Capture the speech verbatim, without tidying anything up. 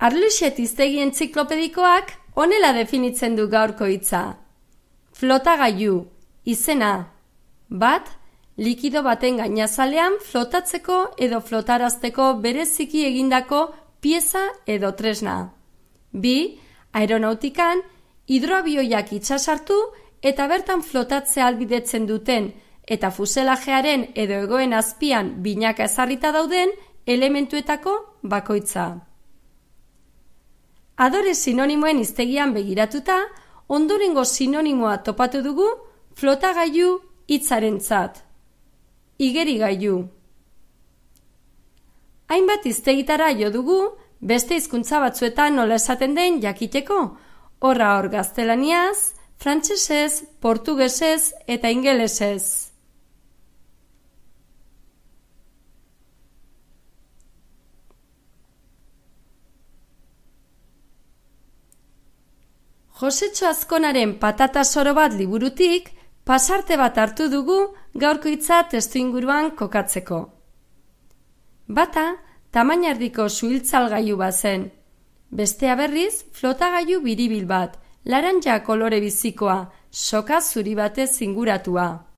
Arluxet hiztegi entziklopedikoak honela definitzen du gaurko hitza. Flotagailu, izena. Bat, likido baten gainazalean flotatzeko edo flotarazteko bereziki egindako pieza edo tresna. Bi, aeronautikan hidroabioiak itsasartu eta bertan flotatzea ahalbidetzen duten eta fuselajearen edo hegoen azpian binaka ezarrita dauden elementuetako bakoitza. Adore sinonimoen hiztegian begiratuta, ondorengo sinonimoa topatu dugu flotagailu hitzarentzat. Igerigailu. Hainbat hiztegitara jo dugu, beste hizkuntza batzuetan nola esaten den jakiteko, horra hor gaztelaniaz, frantsesez, portugesez eta ingelesez. Josetxo Azkonaren Patata soro bat liburutik pasarte bat hartu dugu gaurko hitza testuinguruan kokatzeko. Bata, tamaina erdiko suhiltzalgailu bat zen. Bestea berriz, flotagailu biribil bat, laranja kolore bizikoa, soka zuri batez inguratua.